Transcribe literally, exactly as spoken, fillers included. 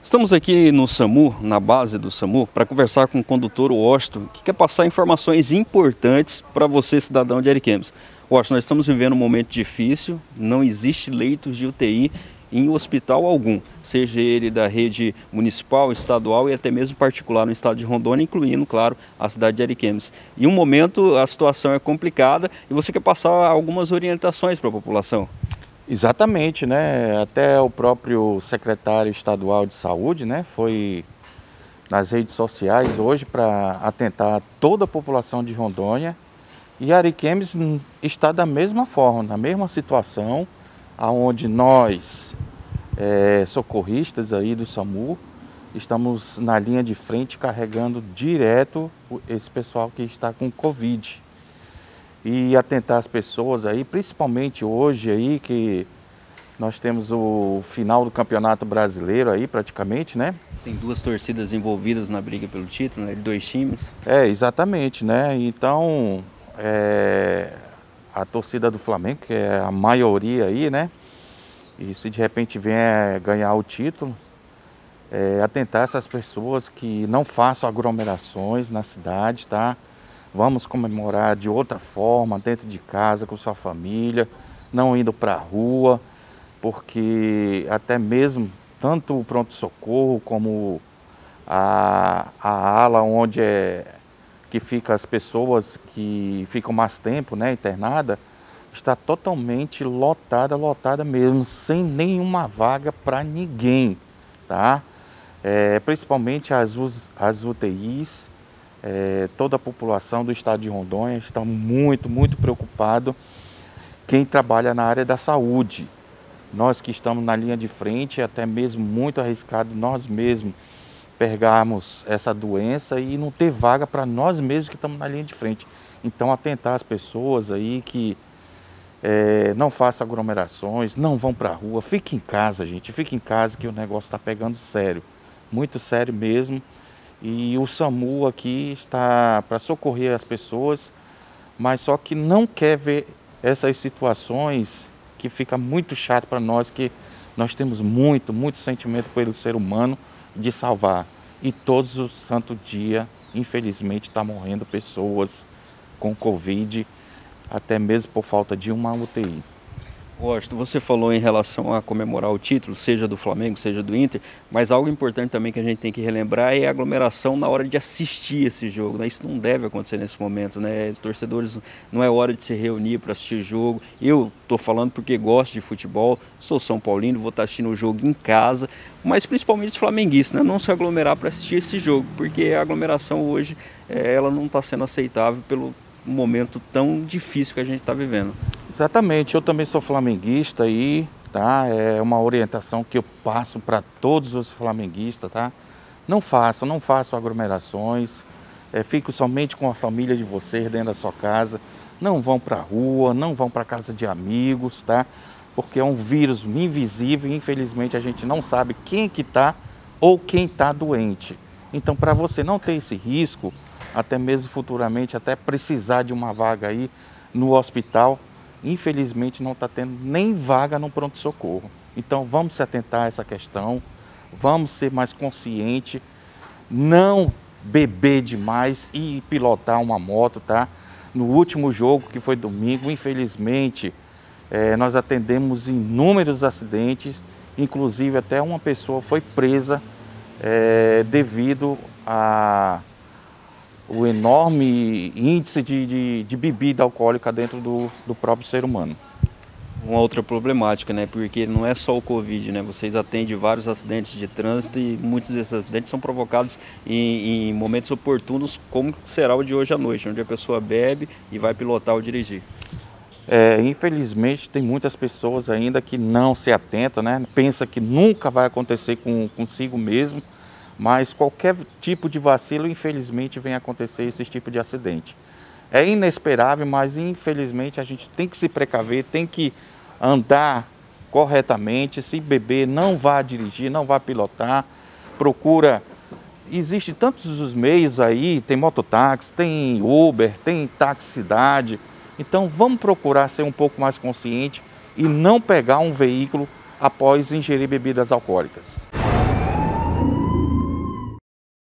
Estamos aqui no SAMU, na base do SAMU, para conversar com o condutor Washington, que quer passar informações importantes para você, cidadão de Ariquemes. Washington, nós estamos vivendo um momento difícil, não existe leitos de U T I em hospital algum, seja ele da rede municipal, estadual e até mesmo particular no estado de Rondônia, incluindo, claro, a cidade de Ariquemes. Em um momento a situação é complicada e você quer passar algumas orientações para a população. Exatamente, né? Até o próprio secretário estadual de saúde, né, foi nas redes sociais hoje para atentar toda a população de Rondônia, e Ariquemes está da mesma forma, na mesma situação, aonde nós, é, socorristas aí do SAMU, estamos na linha de frente carregando direto esse pessoal que está com Covid. E atentar as pessoas aí, principalmente hoje aí, que nós temos o final do Campeonato Brasileiro aí praticamente, né? Tem duas torcidas envolvidas na briga pelo título, né? Dois times. É, exatamente, né? Então, é, a torcida do Flamengo, que é a maioria aí, né? E se de repente vier ganhar o título, é, atentar essas pessoas que não façam aglomerações na cidade, tá? Vamos comemorar de outra forma, dentro de casa, com sua família, não indo para a rua, porque até mesmo tanto o pronto-socorro como a, a ala onde é, que fica as pessoas que ficam mais tempo, né, internada, está totalmente lotada, lotada mesmo, sem nenhuma vaga para ninguém, tá? É, principalmente as, as U T Is. É, toda a população do estado de Rondônia está muito, muito preocupado. Quem trabalha na área da saúde, nós que estamos na linha de frente, é até mesmo muito arriscado nós mesmos pegarmos essa doença e não ter vaga para nós mesmos que estamos na linha de frente. Então, atentar as pessoas aí que é, não façam aglomerações, não vão para a rua, fiquem em casa, gente, fiquem em casa que o negócio está pegando sério, muito sério mesmo. E o SAMU aqui está para socorrer as pessoas, mas só que não quer ver essas situações que fica muito chato para nós, que nós temos muito, muito sentimento pelo ser humano de salvar. E todos os santos dias, infelizmente, está morrendo pessoas com Covid, até mesmo por falta de uma U T I. Washington, você falou em relação a comemorar o título, seja do Flamengo, seja do Inter, mas algo importante também que a gente tem que relembrar é a aglomeração na hora de assistir esse jogo, né? Isso não deve acontecer nesse momento, né? Os torcedores, não é hora de se reunir para assistir jogo. Eu estou falando porque gosto de futebol, sou São Paulino, vou estar assistindo o jogo em casa, mas principalmente os flamenguistas, né? Não se aglomerar para assistir esse jogo, porque a aglomeração hoje, ela não está sendo aceitável pelo um momento tão difícil que a gente está vivendo. Exatamente, eu também sou flamenguista e tá, é uma orientação que eu passo para todos os flamenguistas, tá? Não façam, não façam aglomerações, é, fiquem somente com a família de vocês dentro da sua casa, não vão para a rua, não vão para casa de amigos, tá? Porque é um vírus invisível e infelizmente a gente não sabe quem que está ou quem está doente. Então, para você não ter esse risco, até mesmo futuramente, até precisar de uma vaga aí no hospital, infelizmente não está tendo nem vaga no pronto-socorro. Então vamos se atentar a essa questão, vamos ser mais conscientes, não beber demais e pilotar uma moto, tá? No último jogo, que foi domingo, infelizmente, é, nós atendemos inúmeros acidentes, inclusive até uma pessoa foi presa é, devido a o enorme índice de, de, de bebida alcoólica dentro do, do próprio ser humano. Uma outra problemática, né? Porque não é só o Covid, né? Vocês atendem vários acidentes de trânsito e muitos desses acidentes são provocados em, em momentos oportunos, como será o de hoje à noite, onde a pessoa bebe e vai pilotar ou dirigir. É, infelizmente tem muitas pessoas ainda que não se atentam, né? Pensa que nunca vai acontecer com, consigo mesmo, mas qualquer tipo de vacilo, infelizmente, vem acontecer esse tipo de acidente. É inesperável, mas infelizmente a gente tem que se precaver, tem que andar corretamente, se beber, não vá dirigir, não vá pilotar, procura. Existem tantos os meios aí, tem mototáxi, tem Uber, tem táxi cidade. Então vamos procurar ser um pouco mais consciente e não pegar um veículo após ingerir bebidas alcoólicas.